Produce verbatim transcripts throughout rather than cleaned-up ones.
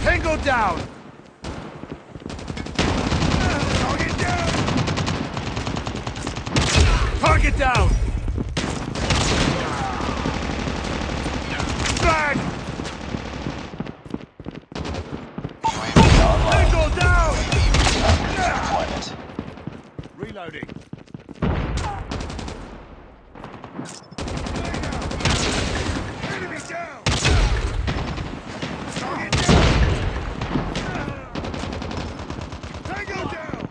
Tango down! Target down! Back! Tango down! Reloading. Enemy down! Target down! Tango down!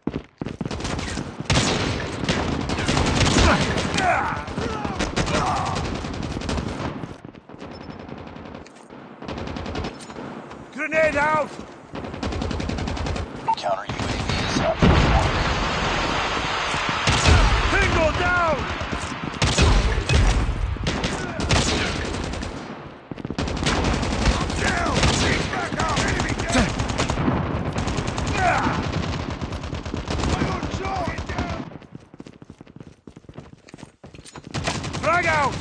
Grenade out! Counter U A V is up. Tango down! Down! Take back out! Enemy down! I'm on shot! Down! Frag out!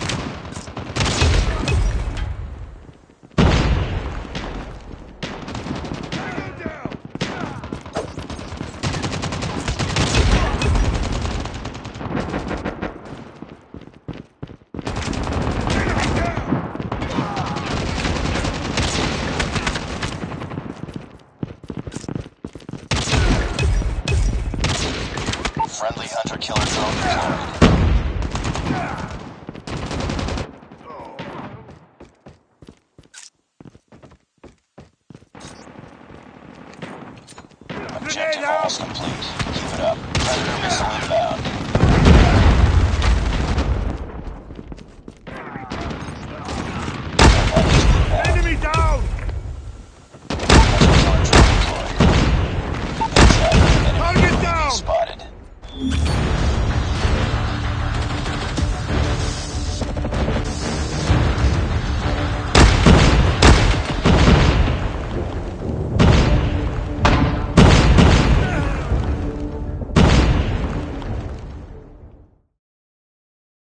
Friendly hunter-killer drone deployed.